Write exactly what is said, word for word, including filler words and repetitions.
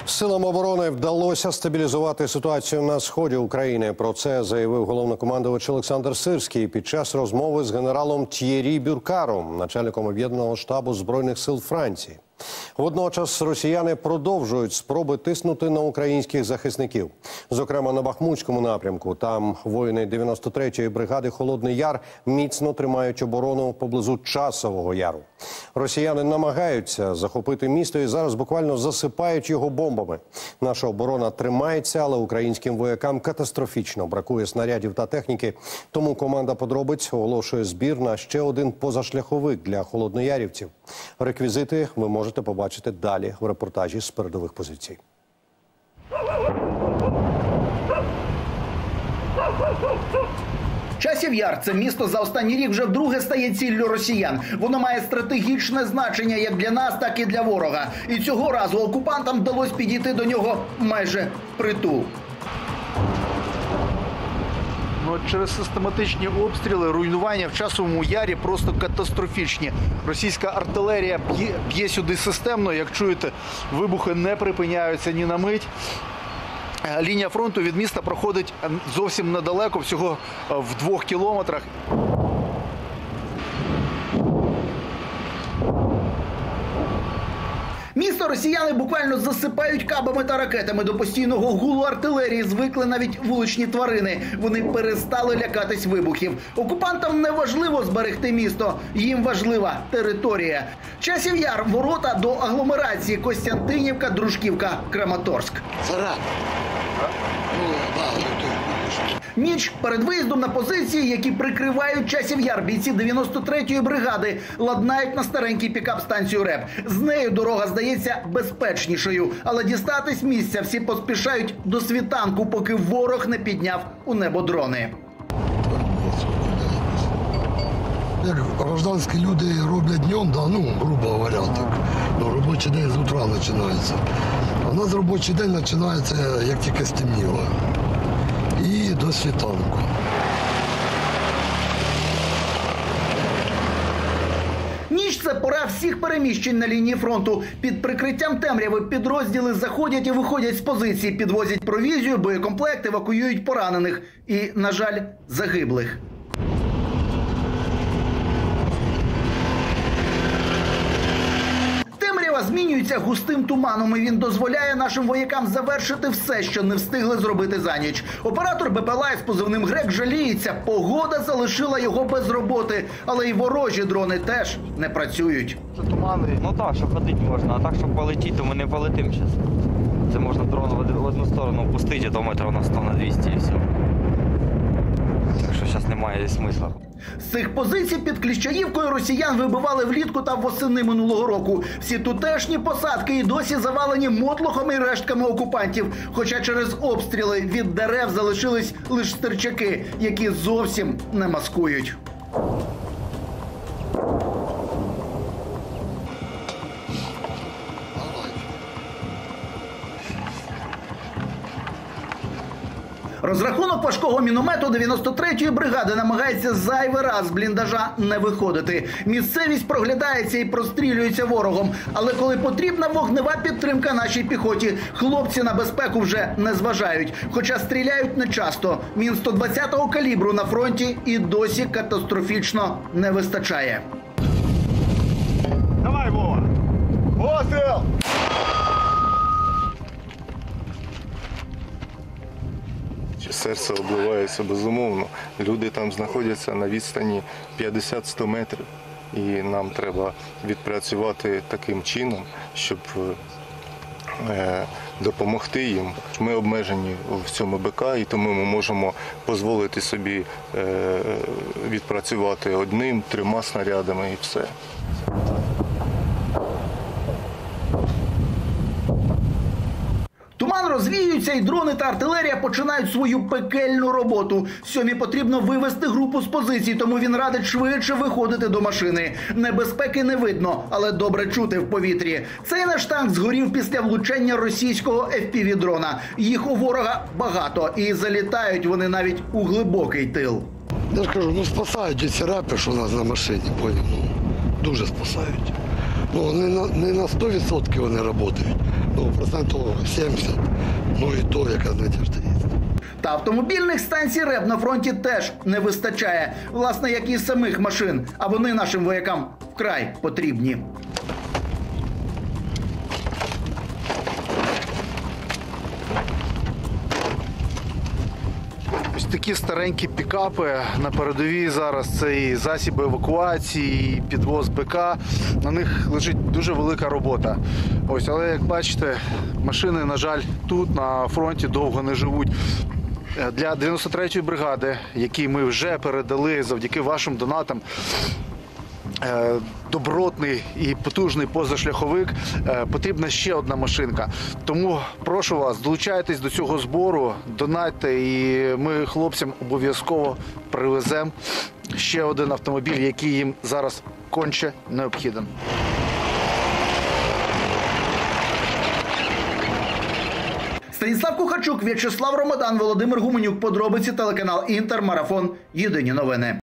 Силам оборони вдалося стабілізувати ситуацію на сході України. Про це заявив головнокомандувач Олександр Сирський під час розмови з генералом Т'єрі Бюркаром, начальником об'єднаного штабу Збройних сил Франції. Водночас росіяни продовжують спроби тиснути на українських захисників. Зокрема, на Бахмутському напрямку. Там воїни дев'яносто третьої бригади «Холодний Яр» міцно тримають оборону поблизу Часового Яру. Росіяни намагаються захопити місто і зараз буквально засипають його бомбами. Наша оборона тримається, але українським воякам катастрофічно бракує снарядів та техніки. Тому команда «Подробиць» оголошує збір на ще один позашляховик для холодноярівців. Реквізити ви можете побачити далі в репортажі з передових позицій. Часів Яр – це місто за останній рік вже вдруге стає ціллю росіян. Воно має стратегічне значення як для нас, так і для ворога. І цього разу окупантам вдалося підійти до нього майже впритул. Ну, через систематичні обстріли, руйнування в Часовому Ярі просто катастрофічні. Російська артилерія б'є, б'є сюди системно. Як чуєте, вибухи не припиняються ні на мить. Лінія фронту від міста проходить зовсім недалеко, всього в двох кілометрах. Місто росіяни буквально засипають кабами та ракетами. До постійного гулу артилерії звикли навіть вуличні тварини. Вони перестали лякатись вибухів. Окупантам не важливо зберегти місто, їм важлива територія. Часів Яр – ворота до агломерації Костянтинівка, Дружківка, Краматорськ. Зарад. Ніч перед виїздом на позиції, які прикривають Часів Яр, бійці дев'яносто третьої бригади ладнають на старенький пікап-станцію РЕП. З нею дорога здається безпечнішою, але дістатись місця всі поспішають до світанку, поки ворог не підняв у небо дрони. Як гражданські люди роблять днем, да, ну, грубо говоря, так, ну, робочий день з утра починається. А у нас робочий день починається, як тільки стемніло. І до світанку. Ніч – це пора всіх переміщень на лінії фронту. Під прикриттям темряви підрозділи заходять і виходять з позицій, підвозять провізію, боєкомплект, евакуюють поранених і, на жаль, загиблих. Змінюється густим туманом, і він дозволяє нашим воякам завершити все, що не встигли зробити за ніч. Оператор БПЛА з позивним «Грек» жаліється. Погода залишила його без роботи, але й ворожі дрони теж не працюють. Це тумани. Ну так, щоб ходити можна, а так, щоб полетіти, то ми не полетимо зараз. Це можна дрон в одну сторону пустити, то метрів на сто, на двісті і все. Так що зараз немає смисла. З цих позицій під Кліщаївкою росіян вибивали влітку та восени минулого року. Всі тутешні посадки і досі завалені мотлохами і рештками окупантів. Хоча через обстріли від дерев залишились лише стерчаки, які зовсім не маскують. Розрахунок важкого міномету дев'яносто третьої бригади намагається зайвий раз з бліндажа не виходити. Місцевість проглядається і прострілюється ворогом. Але коли потрібна вогнева підтримка нашій піхоті, хлопці на безпеку вже не зважають. Хоча стріляють нечасто. Мін сто двадцятого калібру на фронті і досі катастрофічно не вистачає. Давай, Вова! Постріл! Серце обливається безумовно. Люди там знаходяться на відстані п'ятдесят-сто метрів. І нам треба відпрацювати таким чином, щоб е, допомогти їм. Ми обмежені в цьому БК, і тому ми можемо дозволити собі е, відпрацювати одним, трьома снарядами і все. Туман розвіюється, і дрони та артилерія починають свою пекельну роботу. Сьомі потрібно вивести групу з позицій, тому він радить швидше виходити до машини. Небезпеки не видно, але добре чути в повітрі. Цей наш танк згорів після влучення російського еф пі ві-дрона. Їх у ворога багато, і залітають вони навіть у глибокий тил. Я ж кажу, ну спасають ці репи, що у нас на машині, поняв, ну, дуже спасають. Ну, не на, не на сто відсотків вони працюють, ну, процентів сімдесят, ну і то, яка надіжда є. Та автомобільних станцій РЕБ на фронті теж не вистачає. Власне, як і самих машин. А вони нашим воякам вкрай потрібні. Ось такі старенькі пікапи на передовій зараз. Це і засіби евакуації, і підвоз БК. На них лежить дуже велика робота. Ось, але як бачите, машини, на жаль, тут на фронті довго не живуть. Для дев'яносто третьої бригади, якій ми вже передали завдяки вашим донатам, добротний і потужний позашляховик, потрібна ще одна машинка. Тому прошу вас, долучайтесь до цього збору, донатьте, і ми хлопцям обов'язково привеземо ще один автомобіль, який їм зараз конче необхіден. Станіслав Кухарчук, В'ячеслав Ромадан, Володимир Гуменюк. Подробиці, телеканал Інтер, Марафон. Єдині новини.